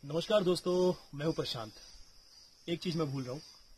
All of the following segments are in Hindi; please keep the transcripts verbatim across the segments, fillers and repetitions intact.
नमस्कार दोस्तों, मैं हूं प्रशांत। एक चीज मैं भूल रहा हूं।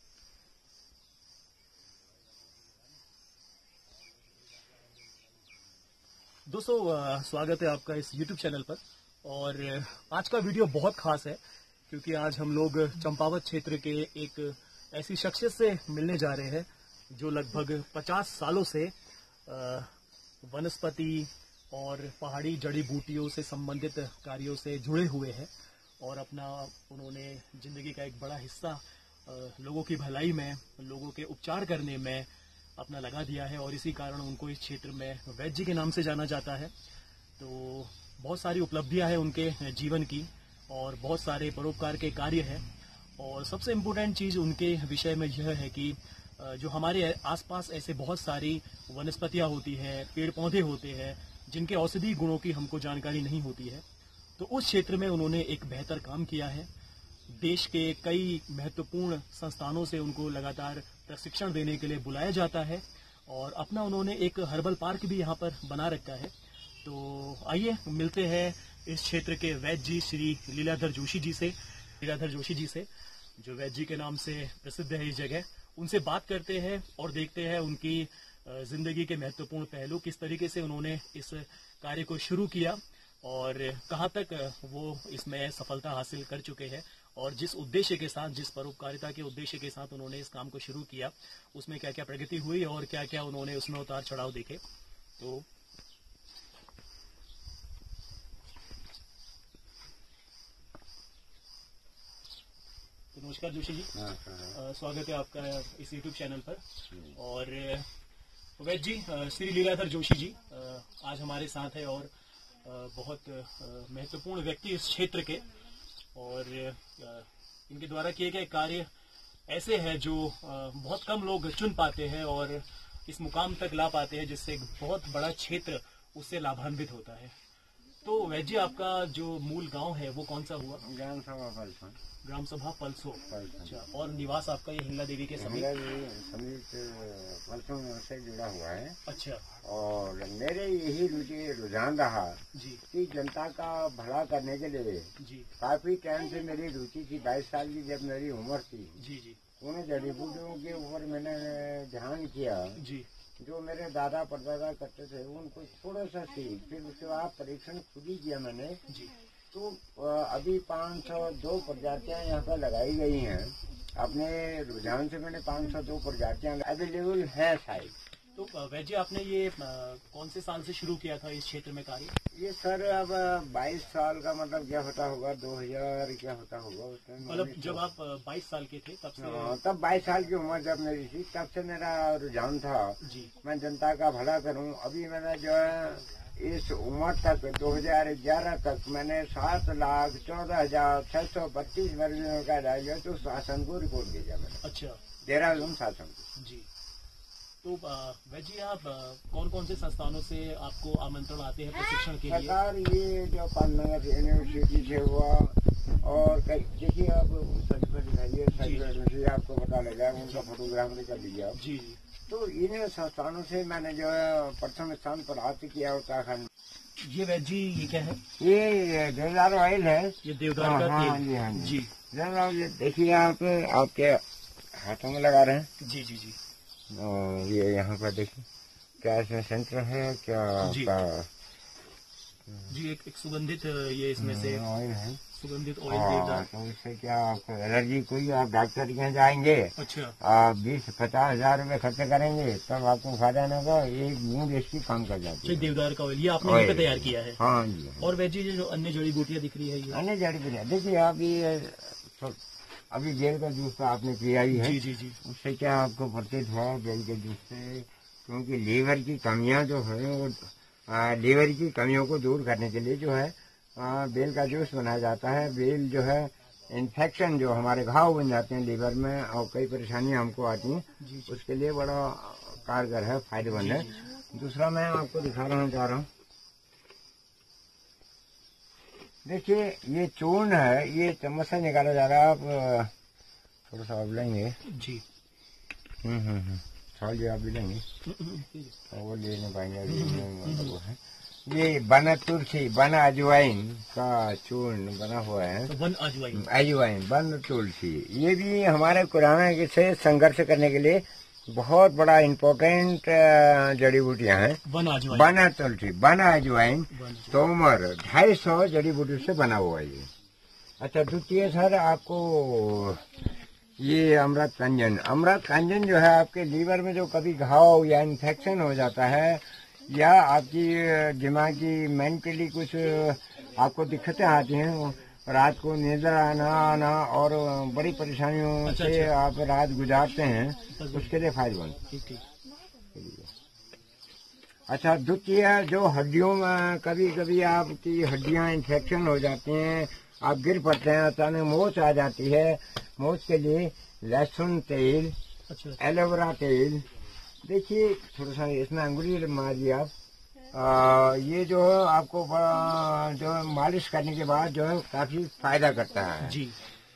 दोस्तों अ, स्वागत है आपका इस YouTube चैनल पर। और अ, आज का वीडियो बहुत खास है क्योंकि आज हम लोग चंपावत क्षेत्र के एक ऐसी शख्सियत से मिलने जा रहे हैं जो लगभग पचास सालों से अ, वनस्पति और पहाड़ी जड़ी बूटियों से संबंधित कार्यों से जुड़े हुए हैं और अपना उन्होंने जिंदगी का एक बड़ा हिस्सा अ, लोगों की भलाई में, लोगों के उपचार करने में अपना लगा दिया है और इसी कारण उनको इस क्षेत्र में वैद्य जी के नाम से जाना जाता है। तो बहुत सारी उपलब्धियां हैं उनके जीवन की और बहुत सारे परोपकार के कार्य हैं। और सबसे इम्पोर्टेंट चीज़ उनके विषय में यह है कि अ, जो हमारे आसपास ऐसे बहुत सारी वनस्पतियां होती हैं, पेड़ पौधे होते हैं जिनके औषधि गुणों की हमको जानकारी नहीं होती है, तो उस क्षेत्र में उन्होंने एक बेहतर काम किया है। देश के कई महत्वपूर्ण संस्थानों से उनको लगातार प्रशिक्षण देने के लिए बुलाया जाता है और अपना उन्होंने एक हर्बल पार्क भी यहाँ पर बना रखा है। तो आइए मिलते हैं इस क्षेत्र के वैद्य जी श्री लीलाधर जोशी जी से लीलाधर जोशी जी से जो वैद्य जी के नाम से प्रसिद्ध है इस जगह। उनसे बात करते हैं और देखते हैं उनकी अ, जिंदगी के महत्वपूर्ण पहलू, किस तरीके से उन्होंने इस कार्य को शुरू किया और कहाँ तक वो इसमें सफलता हासिल कर चुके हैं और जिस उद्देश्य के साथ, जिस परोपकारिता के उद्देश्य के साथ उन्होंने इस काम को शुरू किया, उसमें क्या क्या प्रगति हुई और क्या क्या उन्होंने उसमें उतार चढ़ाव देखे। तो तो नमस्कार जोशी जी। हाँ, हाँ, अ, स्वागत है आपका इस यूट्यूब चैनल पर। और अ, वैद्य जी अ, श्री लीलाधर जोशी जी अ, आज हमारे साथ है और अ, बहुत अ, महत्वपूर्ण व्यक्ति इस क्षेत्र के और अ, इनके द्वारा किए गए कार्य ऐसे हैं जो अ, बहुत कम लोग चुन पाते हैं और इस मुकाम तक ला पाते हैं जिससे एक बहुत बड़ा क्षेत्र उससे लाभान्वित होता है। तो वैद्य जी, आपका जो मूल गांव है वो कौन सा हुआ? ग्राम सभा पलसों ग्राम सभा पलसो। पलसों अच्छा, और निवास आपका ये हिंगला देवी के समीप? समीप पलसों से जुड़ा हुआ है। अच्छा और मेरे यही रुचि रुझान रहा जी कि जनता का भला करने के लिए जी काफी टाइम से मेरी रुचि थी। बाईस साल की जब मेरी उम्र थी, जी जी उन जड़ी बूटियों के ऊपर मैंने ध्यान किया। जी जो मेरे दादा परदादा करते थे उनको थोड़ा सा सीख, फिर उसके बाद परीक्षण खुद ही किया मैंने। जी तो अ, अभी पाँच सौ दो प्रजातियां यहाँ पर लगाई गई हैं। अपने रुझान से मैंने पाँच सौ दो प्रजातियां अवेलेबल है शायद। तो अ, वैद्य जी, आपने ये अ, कौन से साल से शुरू किया था इस क्षेत्र में कार्य? ये सर अब बाईस साल का मतलब क्या होता होगा, दो हजार क्या होता होगा उस टाइम। मतलब जब आप बाईस साल के थे तब से? हाँ, तब बाईस साल की उम्र जब मेरी थी तब से मेरा रुझान था जी मैं जनता का भला करूं। अभी मैंने जो है इस उम्र तक दो हजार ग्यारह तक मैंने सात लाख चौदह हजार छह सौ बत्तीस मरीजों का इलाज किया। तो शासन को रिपोर्ट भेजा मैंने, अच्छा देहरादून शासन को। जी। तो अ, वैद्य जी, आप कौन कौन से संस्थानों से आपको आमंत्रण आते हैं प्रशिक्षण के लिए? सरकार ये जो पालनगर यूनिवर्सिटी से हुआ और कई, देखिए आप सर्टिफिकेट दिखाइए, सर्टिफिकेट से आपको पता लगा, उनका फोटोग्राफ निकाल लीजिए आप। जी जी। तो इन्हें संस्थानों से मैंने जो है प्रथम स्थान प्राप्त किया उत्तराखंड। ये वैद्य जी, ये क्या है? ये देवदार ऑयल है। ये देवदार का हाँ, तेल? जी हाँ जी देवदार, ये देखिए आप आपके हाथों में लगा रहे हैं। जी जी जी और ये यहाँ पर देखिए क्या इसमें सेंटर है, क्या जी आपका जी। एक, एक सुगंधित ये इसमें से ऑयल है। सुगंधित ऑयल हाँ, देवदार। तो इससे क्या आपको एलर्जी कोई, आप डॉक्टर के यहाँ जाएंगे, अच्छा आप बीस पचास हजार रूपए खर्च करेंगे तब आपको फायदा नहीं होगा। एक बूंद इसकी काम कर जाती अच्छा, है। देवदार का ऑयल ये आपने यहीं पे ऑयल। तैयार किया है? हाँ जी। और वैद्य जी, जो अन्य जड़ी बूटियां दिख रही है ये? अन्य जड़ी बूटियाँ देखिए अभी तो अभी बेल का जूस तो आपने पिया ही है। जी जी जी उससे क्या आपको प्रतीत हुआ बेल के जूस से? क्योंकि लीवर की कमियां जो है वो आ, लीवर की कमियों को दूर करने के लिए जो है आ, बेल का जूस बनाया जाता है। बेल जो है इन्फेक्शन, जो हमारे घाव बन जाते हैं लीवर में और कई परेशानियां हमको आती हैं, जी जी उसके लिए बड़ा कारगर है, फायदेमंद है। दूसरा मैं आपको दिखा रहा चाह रहा हूँ, देखिए ये चूर्ण है, ये चम्मच से निकाला जा रहा है। आप थोड़ा सा अब लेंगे। जी। हम्म हम्म हम्म थाल जी आप भी लेंगे और वो ले नहीं पाएंगे अभी वो है। ये बना तुलसी, बना अजवाइन का चूर्ण बना हुआ है। तो वन अजवाइन, अजवाइन, वन तुलसी, ये भी हमारे कुरान से संघर्ष करने के लिए बहुत बड़ा इम्पोर्टेंट जड़ी बूटियां हैं। वन अजवाइन, बना तुलसी, बना अजवाइन, तोमर, ढाई सौ जड़ी बूटी से बना हुआ है ये। अच्छा, द्वितीय सर आपको ये अमृत कंजन, अमृत कंजन जो है आपके लीवर में जो कभी घाव या इन्फेक्शन हो जाता है, या आपकी दिमागी मेंटली कुछ आपको दिक्कतें आती हैं, रात को नींद आना आना और बड़ी परेशानियों अच्छा, से अच्छा। आप रात गुजारते हैं, उसके लिए फायदेमंद। ठीक ठीक। अच्छा, द्वितीय जो हड्डियों में कभी कभी आपकी हड्डियां इन्फेक्शन हो जाती हैं, आप गिर पड़ते हैं, अचानक मोच आ जाती है, मोच के लिए लहसुन तेल, अच्छा, एलोवेरा तेल, देखिए थोड़ा सा इसमें अंगुली मारिए आप, आ, ये जो है आपको बड़ा- जो है मालिश करने के बाद जो है काफी फायदा करता है जी।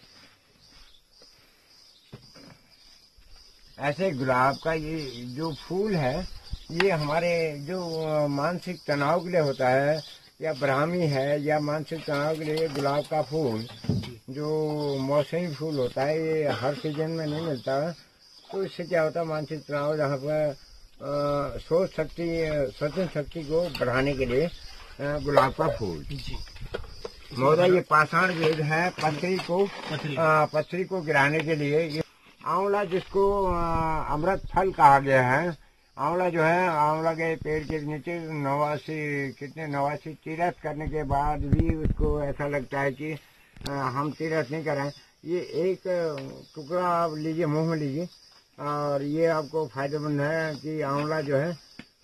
ऐसे गुलाब का ये जो फूल है, ये हमारे जो मानसिक तनाव के लिए होता है, या ब्राह्मी है, या मानसिक तनाव के लिए गुलाब का फूल जो मौसमी फूल होता है, ये हर सीजन में नहीं मिलता। तो इससे क्या होता है, मानसिक तनाव जहाँ पर सोच शक्ति, सोचन शक्ति को बढ़ाने के लिए गुलाब का फूल जी। महोदय, ये पाषाण वेद है, पथरी को पथरी, आ, पथरी को गिराने के लिए। ये आंवला जिसको अमृत फल कहा गया है, आंवला जो है, आंवला के पेड़ के नीचे नवासी कितने नवासी तीरथ करने के बाद भी उसको ऐसा लगता है कि आ, हम तीरथ नहीं करें। ये एक टुकड़ा आप लीजिए, मुंह में लीजिए, और ये आपको फायदेमंद है कि आंवला जो है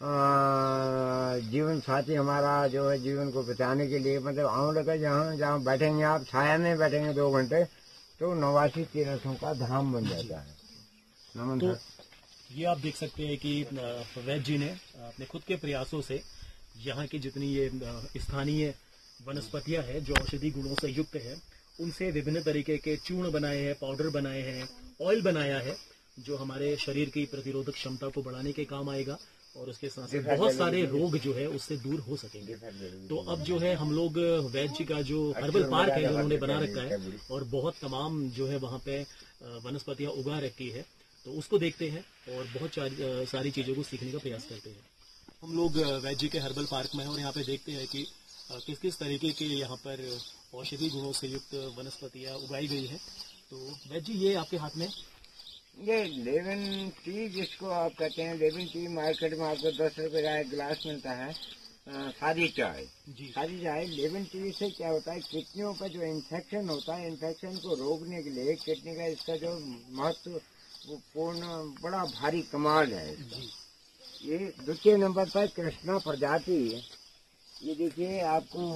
जीवन साथी हमारा जो है जीवन को बचाने के लिए, मतलब आंवला का जहाँ जहाँ बैठेंगे आप, छाया में बैठेंगे दो घंटे, तो नवासी तीर्थों का धाम बन जाता है। नमन तो सर। ये आप देख सकते हैं कि वैद्य जी ने अपने खुद के प्रयासों से यहाँ की जितनी ये स्थानीय वनस्पतियां हैं जो औषधि गुणों से युक्त है, उनसे विभिन्न तरीके के चूर्ण बनाए हैं, पाउडर बनाए हैं, ऑयल बनाया है, जो हमारे शरीर की प्रतिरोधक क्षमता को बढ़ाने के काम आएगा, और उसके साथ साथ बहुत सारे रोग जो है उससे दूर हो सकेंगे। तो अब जो है हम लोग वैद्य जी का जो हर्बल पार्क है जो उन्होंने बना रखा है, और बहुत तमाम जो है वहाँ पे वनस्पतियां उगा रखी है, तो उसको देखते हैं और बहुत सारी चीजों को सीखने का प्रयास करते हैं। हम लोग वैद्य जी के हर्बल पार्क में हैं और यहाँ पे देखते हैं कि किस किस तरीके के यहाँ पर औषधि गुणों से युक्त वनस्पतियां उगाई गई है। तो वैद्य जी, ये आपके हाथ में ये लेमन टी जिसको आप कहते हैं, लेमन टी मार्केट में आपको दस रुपए का एक गिलास मिलता है, सादी चाय। सादी चाय लेमन टी से क्या होता है, किडनियों का जो इन्फेक्शन होता है, इन्फेक्शन को रोकने के लिए किडनी का इसका जो महत्वपूर्ण बड़ा भारी कमाल है। ये द्वितीय नंबर पर कृष्णा प्रजाति, ये देखिए आपको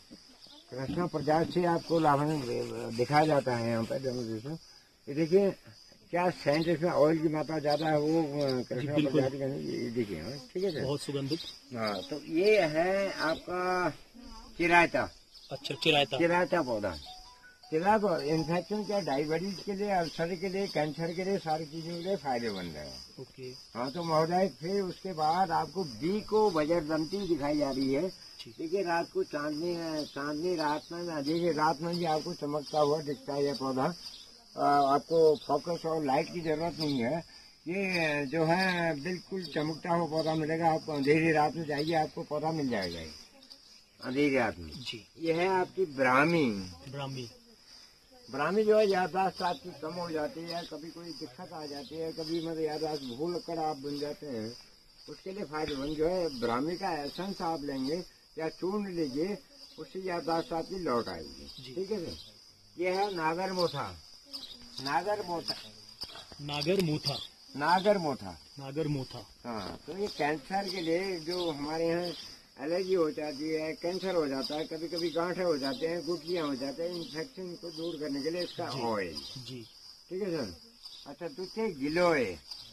कृष्णा प्रजाति से आपको लाभ दिखाया जाता है यहाँ पर। ये देखिए क्या सेंट, इसमें ऑयल की मात्रा ज्यादा है, वो कृष्णा प्रजाति का नहीं, देखिए। ठीक है सर, बहुत सुगंधित। हाँ, तो ये है आपका चिरायता। अच्छा, चिरायता, चिरायता पौधा, चिरायता इन्फेक्शन क्या, डायबिटीज के लिए, अल्सर के लिए, कैंसर के लिए, सारी चीजों के लिए फायदेमंद है। ओके। हाँ, तो महोदय फिर उसके बाद आपको बी को वज्रदंती दिखाई जा रही है। देखिए रात को चांदनी चांदनी रात में, देखिए रात में भी आपको चमकता हुआ दिखता है ये पौधा। आपको फोकस और लाइट की जरूरत नहीं है, ये जो है बिल्कुल चमकता हुआ पौधा मिलेगा। आप अंधेरी रात में जाइए, आपको पौधा मिल जाएगा अंधेरी रात में जी। ये है आपकी ब्राह्मी। ब्राह्मी ब्राह्मी जो है याददाश्त आपकी कम हो जाती है, कभी कोई दिक्कत आ जाती है, कभी मतलब याददाश्त भूल कर आप बन जाते हैं, उसके लिए फायदेमंद जो है ब्राह्मी का एसेंस आप लेंगे या चूर्ण लीजिए, उससे याददाश्त आपकी लौट आएगी। ठीक है सर। ये है नागर मोथा। नागर मोथा नागर मोथा नागर मोथा नागर मोथा हाँ, तो ये कैंसर के लिए, जो हमारे यहाँ एलर्जी हो जाती है, कैंसर हो जाता है, कभी कभी गांठे हो जाते हैं, गुठलियां हो जाते हैं, इन्फेक्शन को दूर करने के लिए इसका ऑयल। जी। ठीक है सर। अच्छा, दूसरे गिलोय,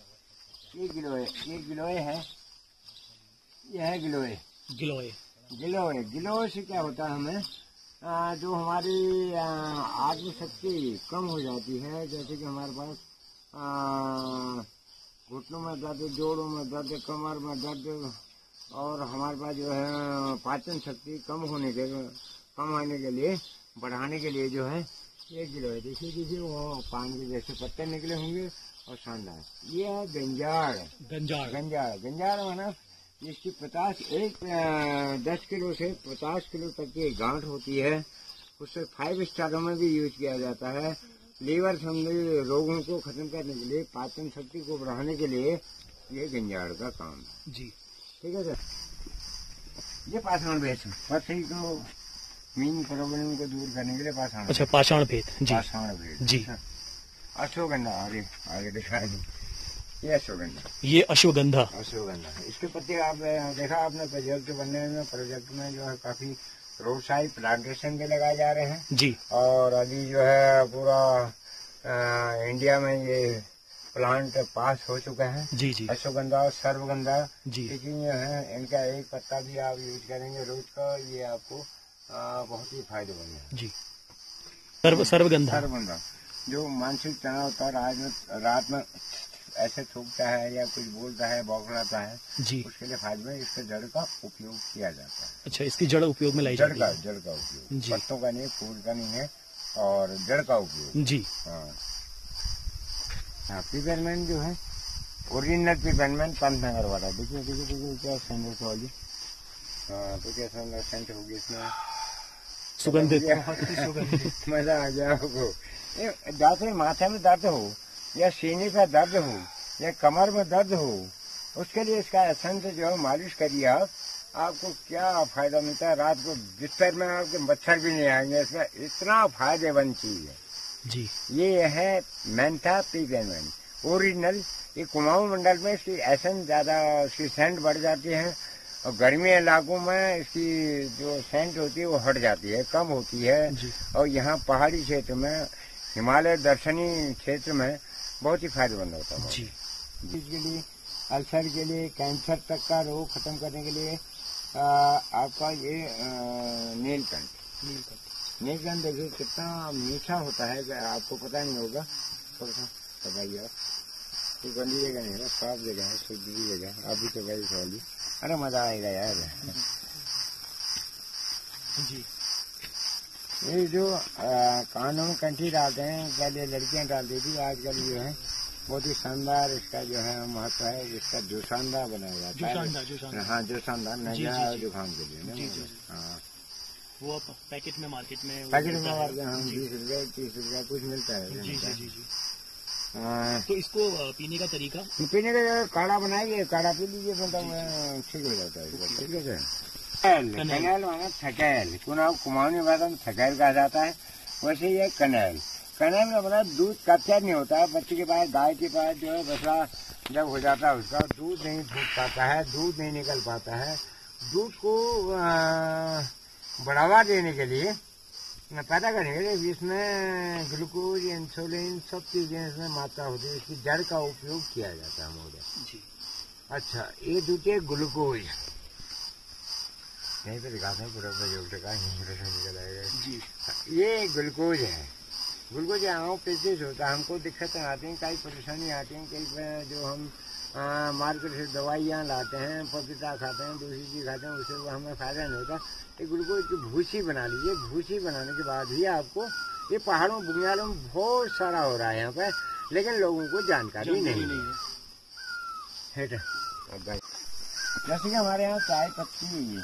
ये गिलोय, ये गिलोय है, ये है गिलोय। गिलोय गिलोय गिलोय से क्या होता है, हमें आ, जो हमारी आत्मशक्ति कम हो जाती है, जैसे कि हमारे पास घुटनों में दर्द, जोड़ों में दर्द, कमर में दर्द, और हमारे पास जो है पाचन शक्ति कम होने के कम होने के लिए बढ़ाने के लिए जो है एक किलो है। देखिए देखिए वो पान के जैसे पत्ते निकले होंगे और शानदार। ये है गंजाड़ गंजाड़ गंजाड़ गंजाड़ माना इसकी पचास एक दस किलो से पचास किलो तक की गांठ होती है। उससे फाइव स्टारों में भी यूज किया जाता है। लीवर संबंधी रोगों को खत्म करने के लिए, पाचन शक्ति को बढ़ाने के लिए ये गंजाड़ का काम है जी। ठीक है सर। ये पाषाण भेद पथरी को मीन प्रॉब्लम को दूर करने के लिए पाषाण। अच्छा, पाषाण भेद जी। पाषाण भेद जी। अश्वगंधा आगे आगे दिखाई दी। ये अश्वगंधा ये अश्वगंधा अश्वगंधा इसके पत्ते आप देखा आपने प्रोजेक्ट बनने में प्रोजेक्ट में जो है काफी रोड साइड प्लांटेशन के लगाए जा रहे हैं जी। और अभी जो है पूरा आ, इंडिया में ये प्लांट पास हो चुका है जी जी। अश्वगंधा और सर्वगंधा जी। लेकिन जो है इनका एक पत्ता भी आप यूज करेंगे रोज का, ये आपको आ, बहुत ही फायदेमंद है जी। सर्व सर्वगंधा सर्वगंधा जो मानसिक तनाव होता है रात में रात में ऐसे थूकता है या कुछ बोलता है बौखलाता है जी, उसके लिए फायदे में इसके जड़ का उपयोग किया जाता है। अच्छा, इसकी जड़ उपयोग में लाई जड़ जाती का है। जड़ का उपयोग जी। पत्तों का नहीं, फूल का नहीं है और जड़ का उपयोग जी। हाँ हाँ। पिपरमेंट जो है ओरिजिनल पिपरमेंट पंचनगर वाला। देखिए देखिए देखिए क्या सेंट वाली तो क्या सेंट होगी इसमें सुगंधित मजा आ गया आपको। दांत माथे में दर्द हो या सीने का दर्द हो या कमर में दर्द हो उसके लिए इसका एसेंस जो है मालिश करिए आप, आपको क्या फायदा मिलता है। रात को बिस्तर में आपके मच्छर भी नहीं आएंगे। इसका इतना फायदेमंद चीज है जी। ये है मेंथा पिपरमेंट ओरिजिनल। ये कुमाऊं मंडल में इसकी एसेंस ज्यादा, इसकी सेंट बढ़ जाती है और गर्मी इलाकों में इसकी जो सेंट होती है वो हट जाती है, कम होती है। और यहाँ पहाड़ी क्षेत्र में, हिमालय दर्शनी क्षेत्र में बहुत ही फायदेमंद होता है जी। इसके लिए अल्सर के लिए, कैंसर तक का रोग खत्म करने के लिए आ, आपका ये नीलकंठ नीलकंठ देखिए कितना मीठा होता है, आपको पता नहीं होगा। थोड़ा सा बताइए आप, कोई गंदी जगह नहीं है, साफ जगह है, शुद्ध जगह है। अभी तो गई सवाली, अरे मजा आएगा यार जी। ये जो कानों में कंठी डालते हैं, पहले लड़कियां डालती थी, आजकल जो है बहुत ही शानदार इसका जो है महत्व है। इसका जोशानदार बनाया जाता है। हाँ जोशानदार नजा जुकाम के लिए। हाँ वो पैकेट में मार्केट में पैकेट में मार्केट हाँ बीस रुपए तीस रुपए कुछ मिलता है जी जी जी जी। आ, तो इसको पीने का तरीका, पीने का काढ़ा बनाइए, काढ़ा पी लीजिए, मतलब ठीक हो जाता है। ठीक है सर। कनेल माना थकेल, कुमाऊं में भाषा में थकेल कहा जाता है। वैसे ये कनेल कनेल में अपना दूध कच्चा नहीं होता है। बच्चे के पास, गाय के पास जो है बछड़ा जब हो जाता है उसका दूध नहीं फूट पाता है, दूध नहीं निकल पाता है। दूध को बढ़ावा देने के लिए, पैदा करने के लिए इसमें ग्लूकोज, इंसुलिन सब चीजें इसमें मात्रा होती है। इसकी जड़ का उपयोग किया जाता है हमारे। अच्छा, ये दूध है ग्लूकोज, यहीं पे दिखाते हैं पूरा प्रयोग का निकल आएगा जी। ये ग्लूकोज है। ग्लूकोज आँखों पे होता है, हमको दिक्कतें आती हैं, कई परेशानी आती हैं। कई जो हम मार्केट से दवाइयाँ लाते हैं, पपीता खाते हैं, दूसरी चीज खाते हैं, उससे हमें फायदा नहीं होता। ये ग्लूकोज की भूसी बना लीजिए। भूसी बनाने के बाद ही आपको, ये पहाड़ों बुनियालों में बहुत सारा हो रहा है यहाँ पे, लेकिन लोगों को जानकारी नहीं है। जैसे कि हमारे यहाँ चाय पत्ती,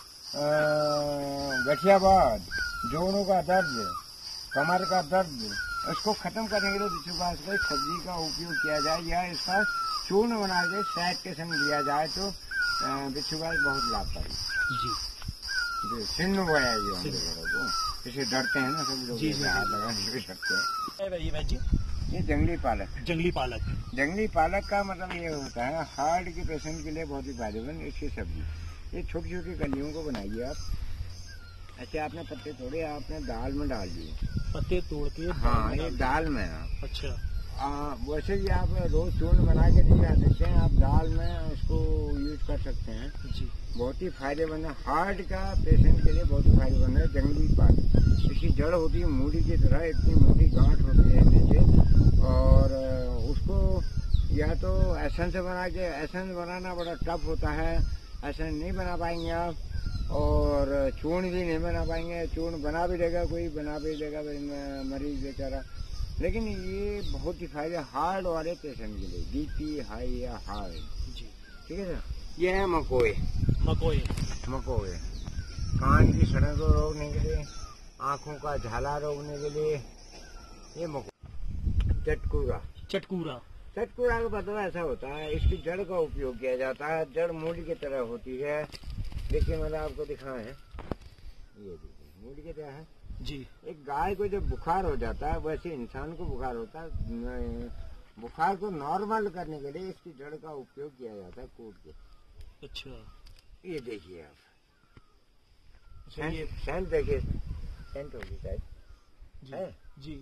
गठियाबाद, जोड़ों का दर्द, कमर का दर्द, इसको खत्म करने के लिए बिच्छूघास की सब्जी का उपयोग किया जाए या इसका चूर्ण बना के शहद के संग दिया जाए तो बिच्छूघास बहुत लाभकारी जी। सिन्न बनाएगी हम लोगों को, इसे डरते हैं ना सब लोग, हाथ लगाने भी डरते हैं। ये जंगली पालक जंगली पालक जंगली पालक का मतलब ये होता है हार्ट के पेशेंट के लिए बहुत ही फायदेमंद इसकी सब्जी। ये छोटी छोटी कलियों को बनाइए आप। ऐसे आपने पत्ते तोड़े, आपने दाल में डाल दिए, पत्ते तोड़ के हाँ ये दाल में आप। अच्छा, आ, वैसे ही आप रोज चूर्ण बना के नहीं खा सकते हैं, आप दाल में उसको यूज कर सकते हैं जी। बहुत ही फायदेमंद है, हार्ट का पेशेंट के लिए बहुत ही फायदेमंद है जंगली पालक। इसकी जड़ होती है मूली की तरह, इतनी मोटी गांठ होती है नीचे, और उसको या तो एसेंस बना के, एसेंस बनाना बड़ा टफ होता है, ऐसा नहीं बना पाएंगे आप, और चूर्ण भी नहीं बना पाएंगे। चूर्ण बना भी देगा कोई, बना भी देगा मरीज बेचारा, लेकिन ये बहुत ही फायदे हार्ड वाले पेशेंट के लिए, बीपी हाई या हाई। ठीक है सर। ये है मकोए। मकोए मकोए कान की सड़न को रोकने के लिए, आँखों का झाला रोकने के लिए ये मकोए। चटकूरा चटकूरा चटकूरा का पता ऐसा होता है, इसकी जड़ का उपयोग किया जाता है। जड़ मूली की तरह होती है। देखिए मैंने आपको दिखाया है, ये देखिए मूली की तरह है जी। एक गाय को जब बुखार हो जाता है, वैसे इंसान को बुखार होता है। बुखार को नॉर्मल करने के लिए इसकी जड़ का उपयोग किया जाता है, कूट के। अच्छा, ये देखिए आप, अच्छा ये सेंट देखिए, सेंट होगी शायद जी है? जी।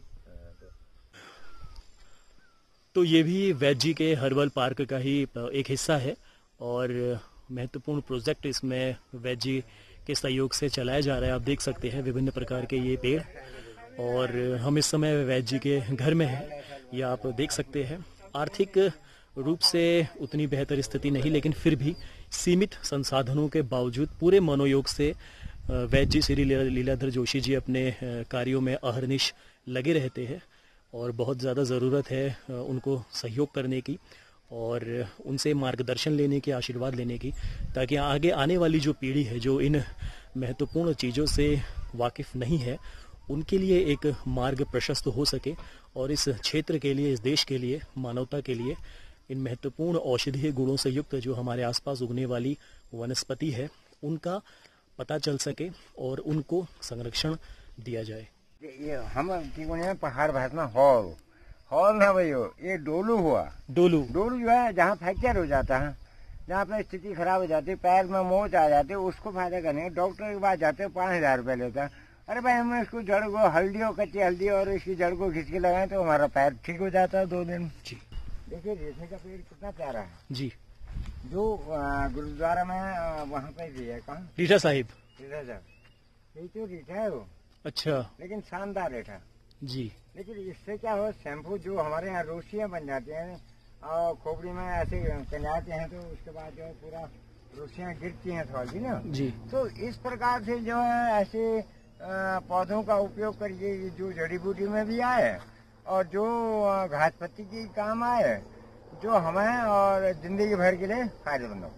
तो ये भी वैद्य जी के हर्बल पार्क का ही एक हिस्सा है और महत्वपूर्ण प्रोजेक्ट इसमें वैद्य जी के सहयोग से चलाया जा रहा है। आप देख सकते हैं विभिन्न प्रकार के ये पेड़, और हम इस समय वैद्य जी के घर में हैं। ये आप देख सकते हैं आर्थिक रूप से उतनी बेहतर स्थिति नहीं, लेकिन फिर भी सीमित संसाधनों के बावजूद पूरे मनोयोग से वैद्य जी श्री लीलाधर जोशी जी अपने कार्यों में अहर्निश लगे रहते हैं और बहुत ज़्यादा ज़रूरत है उनको सहयोग करने की और उनसे मार्गदर्शन लेने की, आशीर्वाद लेने की, ताकि आगे आने वाली जो पीढ़ी है जो इन महत्वपूर्ण चीज़ों से वाकिफ़ नहीं है, उनके लिए एक मार्ग प्रशस्त हो सके और इस क्षेत्र के लिए, इस देश के लिए, मानवता के लिए इन महत्वपूर्ण औषधीय गुणों से युक्त जो हमारे आसपास उगने वाली वनस्पति है उनका पता चल सके और उनको संरक्षण दिया जाए। ये हम पहाड़ भाषा में हॉल हॉल ना भाई, ये डोलू हुआ। डोलू डोलू जो है जहाँ फ्रैक्चर हो जाता है, जहाँ पे स्थिति खराब हो जाती है, पैर में मोच आ जाते है, उसको फायदा करने डॉक्टर के पास जाते हैं, पाँच हजार रुपये लेता है। अरे भाई हम इसको जड़ को हल्दी और कच्ची हल्दी और इसकी जड़ को खींच के लगाए तो हमारा पैर ठीक हो जाता है दो दिन। जी देखिए रेशमी का पेड़ कितना प्यारा है जी, जो गुरुद्वारा में वहाँ पे भी है। कहाँ? रीठा साहिब। रीठा साहब ये तो रीठा है वो। अच्छा, लेकिन शानदार रीठा जी। लेकिन इससे क्या हो, शैम्पू जो हमारे यहाँ रोशियाँ बन जाती हैं और खोपड़ी में ऐसे कंजाते हैं तो उसके बाद जो है पूरा रोशियाँ गिरती हैं थोड़ी ना जी। तो इस प्रकार से जो है ऐसे पौधों का उपयोग करिए जो जड़ी बूटी में भी आए और जो घास पत्ती की काम आए, जो हमें और जिंदगी भर के लिए फायदेमंद हो।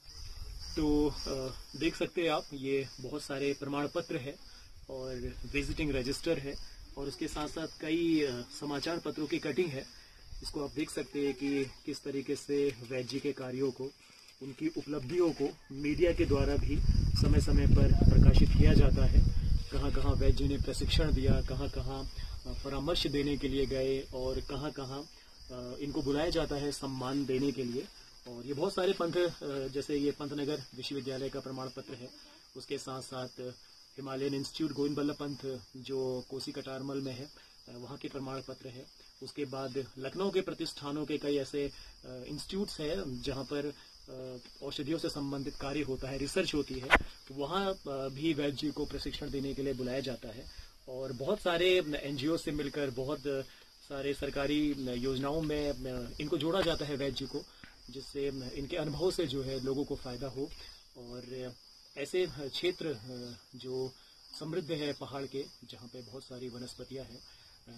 तो देख सकते हैं आप, ये बहुत सारे प्रमाण पत्र है और विजिटिंग रजिस्टर है और उसके साथ साथ कई समाचार पत्रों की कटिंग है। इसको आप देख सकते हैं कि किस तरीके से वैद्य जी के कार्यों को, उनकी उपलब्धियों को मीडिया के द्वारा भी समय समय पर प्रकाशित किया जाता है। कहाँ कहाँ वैद्य जी ने प्रशिक्षण दिया, कहाँ कहाँ परामर्श देने के लिए गए और कहाँ कहाँ इनको बुलाया जाता है सम्मान देने के लिए। और ये बहुत सारे पंथ, जैसे ये पंतनगर विश्वविद्यालय का प्रमाण पत्र है, उसके साथ साथ हिमालयन इंस्टीट्यूट गोविंद बल्लभ पंथ जो कोसी कटारमल में है वहाँ के प्रमाण पत्र है। उसके बाद लखनऊ के प्रतिष्ठानों के कई ऐसे इंस्टीट्यूट्स हैं जहाँ पर औषधियों से संबंधित कार्य होता है, रिसर्च होती है, तो वहाँ भी वैद्य जी को प्रशिक्षण देने के लिए बुलाया जाता है। और बहुत सारे एनजीओ से मिलकर बहुत सारे सरकारी योजनाओं में इनको जोड़ा जाता है वैद्य जी को, जिससे इनके अनुभव से जो है लोगों को फायदा हो। और ऐसे क्षेत्र जो समृद्ध है पहाड़ के, जहाँ पे बहुत सारी वनस्पतियाँ हैं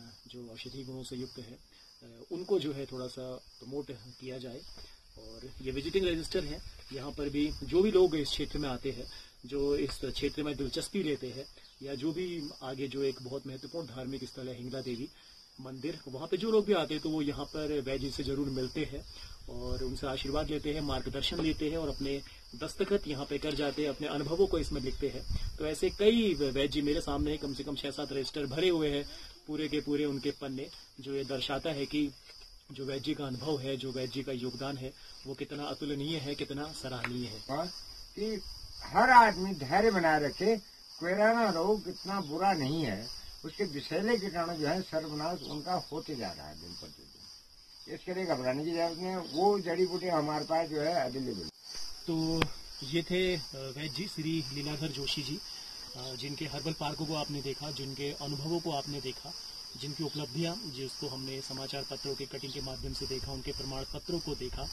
जो औषधीय गुणों से युक्त है, उनको जो है थोड़ा सा प्रमोट किया जाए। और ये विजिटिंग रजिस्टर है, यहाँ पर भी जो भी लोग इस क्षेत्र में आते हैं, जो इस क्षेत्र में दिलचस्पी लेते हैं, या जो भी आगे जो एक बहुत महत्वपूर्ण धार्मिक स्थल है हिंगला देवी मंदिर, वहाँ पे जो लोग भी आते हैं तो वो यहाँ पर वैद्य जी से जरूर मिलते हैं और उनसे आशीर्वाद लेते हैं, मार्गदर्शन लेते हैं और अपने दस्तखत यहाँ पे कर जाते हैं, अपने अनुभवों को इसमें लिखते हैं। तो ऐसे कई वैद्य जी मेरे सामने है, कम से कम छह सात रजिस्टर भरे हुए हैं, पूरे के पूरे उनके पन्ने, जो ये दर्शाता है कि जो वैद्य जी का अनुभव है, जो वैद्य जी का योगदान है, वो कितना अतुलनीय है, कितना सराहनीय है। कि हर आदमी धैर्य बनाए रखे, कोरोना रोग कितना बुरा नहीं है, उसके विषैले कीटाणु जो है सर्वनाश उनका होते जा रहा है दिन प्रतिदिन, इसके लिए घबराने की जरूरत नहीं है। वो जड़ी बूटी हमारे पास जो है अवेलेबल। तो ये थे वैद्य जी श्री लीलाधर जोशी जी, जिनके हर्बल पार्कों को आपने देखा, जिनके अनुभवों को आपने देखा, जिनकी उपलब्धियां जिसको हमने समाचार पत्रों के कटिंग के माध्यम से देखा, उनके प्रमाण पत्रों को देखा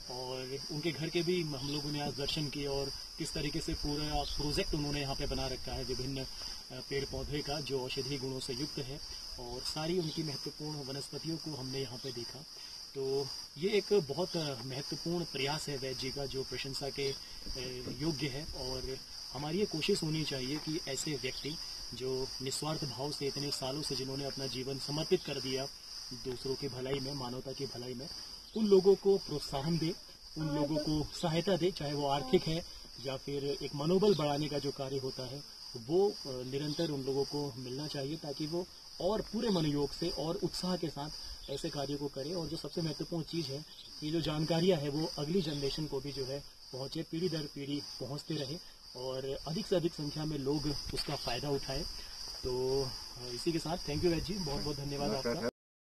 और उनके घर के भी हम लोगों ने आज दर्शन किए और किस तरीके से पूरा प्रोजेक्ट उन्होंने यहाँ पे बना रखा है विभिन्न पेड़ पौधे का जो औषधीय गुणों से युक्त है, और सारी उनकी महत्वपूर्ण वनस्पतियों को हमने यहाँ पे देखा। तो ये एक बहुत महत्वपूर्ण प्रयास है वैद्य जी का जो प्रशंसा के योग्य है, और हमारी ये कोशिश होनी चाहिए कि ऐसे व्यक्ति जो निस्वार्थ भाव से इतने सालों से जिन्होंने अपना जीवन समर्पित कर दिया दूसरों की भलाई में, मानवता की भलाई में, उन लोगों को प्रोत्साहन दे, उन लोगों को सहायता दे, चाहे वो आर्थिक है या फिर एक मनोबल बढ़ाने का जो कार्य होता है वो निरंतर उन लोगों को मिलना चाहिए, ताकि वो और पूरे मनोयोग से और उत्साह के साथ ऐसे कार्यों को करें। और जो सबसे महत्वपूर्ण चीज़ है, ये जो जानकारियाँ है वो अगली जनरेशन को भी जो है पहुँचे, पीढ़ी दर पीढ़ी पहुँचते रहे और अधिक से अधिक संख्या में लोग उसका फ़ायदा उठाएं। तो इसी के साथ थैंक यू वैद्य जी, बहुत बहुत धन्यवाद आपका।